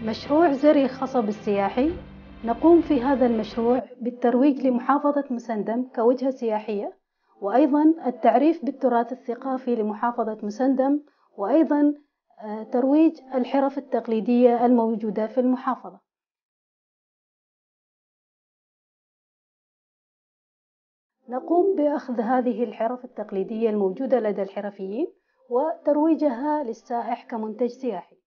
مشروع زري خصب السياحي. نقوم في هذا المشروع بالترويج لمحافظة مسندم كوجهة سياحية، وأيضاً التعريف بالتراث الثقافي لمحافظة مسندم، وأيضاً ترويج الحرف التقليدية الموجودة في المحافظة. نقوم بأخذ هذه الحرف التقليدية الموجودة لدى الحرفيين وترويجها للسائح كمنتج سياحي.